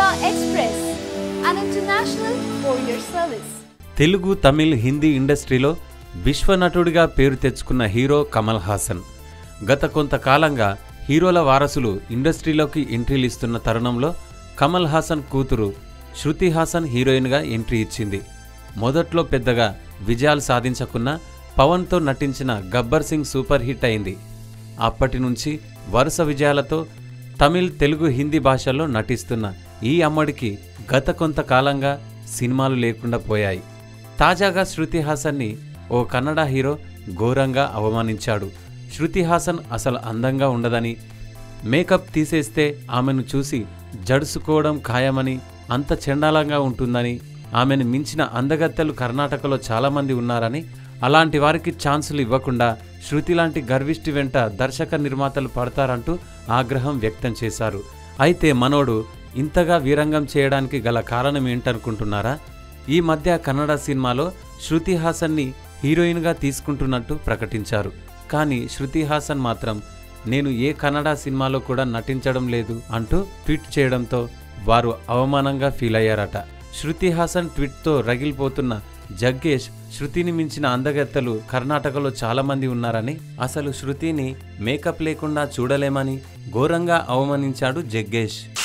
Express, an international courier service. Telugu Tamil Hindi ఇండస్ట్రీలో విశ్వనటుడిగా పేరు తెచ్చుకున్న హీరో కమల్ హాసన్ గత కొంతకాలంగా హీరోల వారసులు ఇండస్ట్రీలోకి ఎంట్రీలు ఇస్తున్న తరుణంలో కమల్ హాసన్ కూతురు శృతి హాసన్ హీరోయిన్గా ఎంట్రీ ఇచ్చింది. మొదట్లో పెద్దగా విజయాలు సాధించకున్నా పవన్తో నటించిన గబ్బర్ సింగ్ సూపర్ హిట్ అయింది. అప్పటి నుంచి వరుస విజయాలతో తమిళ్, తెలుగు, హిందీ భాషల్లో నటిస్తున్న ఈ అమ్మడికి గత కొంతకాలంగా సినిమాలు లేకుండా పోయాయి. తాజాగా శృతి హాసన్ని ఓ కన్నడ హీరో ఘోరంగా అవమానించాడు. శృతి హాసన్ అసలు అందంగా ఉండదని, మేకప్ తీసేస్తే ఆమెను చూసి జడుసుకోవడం ఖాయమని, అంత చెండాలంగా ఉంటుందని, ఆమెను మించిన అందగత్తెలు కర్ణాటకలో చాలామంది ఉన్నారని, అలాంటి వారికి ఛాన్సులు ఇవ్వకుండా శృతి లాంటి గర్విష్టి వెంట దర్శక నిర్మాతలు పడతారంటూ ఆగ్రహం వ్యక్తం చేశారు. అయితే మనోడు ఇంతగా వీరంగం చేయడానికి గల కారణం ఏంటనుకుంటున్నారా? ఈ మధ్య కన్నడ సినిమాలో శృతి హాసన్ని హీరోయిన్గా తీసుకుంటున్నట్టు ప్రకటించారు. కానీ శృతి హాసన్ మాత్రం నేను ఏ కన్నడ సినిమాలో కూడా నటించడం లేదు అంటూ ట్వీట్ చేయడంతో వారు అవమానంగా ఫీల్ అయ్యారట. శృతి హాసన్ ట్వీట్తో రగిలిపోతున్న జగ్గేష్ శృతిని మించిన అందగత్తెలు కర్ణాటకలో చాలామంది ఉన్నారని, అసలు శృతిని మేకప్ లేకుండా చూడలేమని ఘోరంగా అవమానించాడు జగ్గేష్.